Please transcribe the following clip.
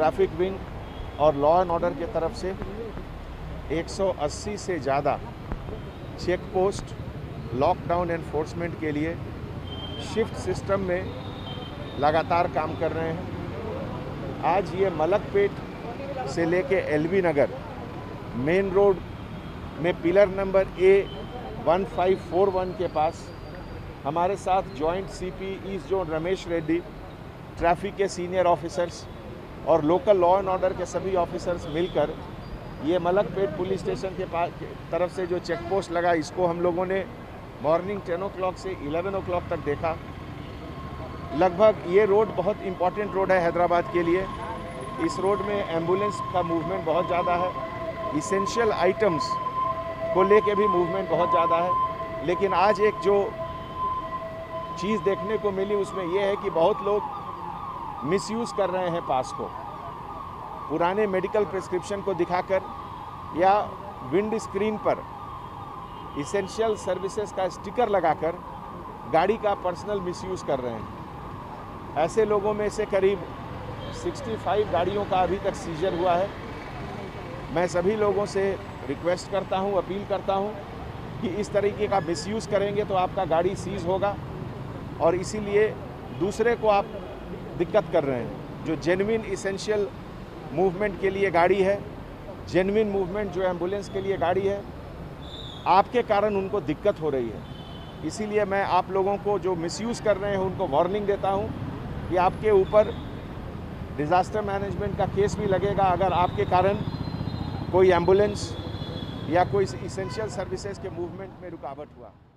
Traffic wing और law and order की तरफ से 180 से ज़्यादा चेक पोस्ट लॉकडाउन एनफोर्समेंट के लिए शिफ्ट सिस्टम में लगातार काम कर रहे हैं। आज ये मलकपेट से लेके एलबी नगर मेन रोड में पिलर नंबर A1541 के पास हमारे साथ joint CP east zone Ramesh Reddy, traffic के सीनियर ऑफिसर्स और लोकल लॉ एंड ऑर्डर के सभी ऑफिसर्स मिलकर ये मलकपेट पुलिस स्टेशन के पास तरफ से जो चेक पोस्ट लगा, इसको हम लोगों ने मॉर्निंग 10 o'clock से 11 o'clock तक देखा। लगभग ये रोड बहुत इम्पॉर्टेंट रोड है हैदराबाद के लिए। इस रोड में एम्बुलेंस का मूवमेंट बहुत ज़्यादा है, इसेंशियल आइटम्स को लेके भी मूवमेंट बहुत ज़्यादा है। लेकिन आज एक जो चीज़ देखने को मिली उसमें यह है कि बहुत लोग मिसयूज़ कर रहे हैं पास को, पुराने मेडिकल प्रिस्क्रिप्शन को दिखाकर या विंड स्क्रीन पर इसेंशियल सर्विसेज का स्टिकर लगाकर गाड़ी का पर्सनल मिसयूज़ कर रहे हैं। ऐसे लोगों में से करीब 65 गाड़ियों का अभी तक सीजर हुआ है। मैं सभी लोगों से रिक्वेस्ट करता हूं, अपील करता हूं कि इस तरीके का मिसयूज़ करेंगे तो आपका गाड़ी सीज होगा और इसीलिए दूसरे को आप दिक्कत कर रहे हैं। जो जेन्युइन इसेंशियल मूवमेंट के लिए गाड़ी है, जेन्युइन मूवमेंट जो एम्बुलेंस के लिए गाड़ी है, आपके कारण उनको दिक्कत हो रही है। इसीलिए मैं आप लोगों को जो मिसयूज़ कर रहे हैं उनको वार्निंग देता हूं कि आपके ऊपर डिज़ास्टर मैनेजमेंट का केस भी लगेगा अगर आपके कारण कोई एम्बुलेंस या कोई इसेंशियल सर्विसेज के मूवमेंट में रुकावट हुआ।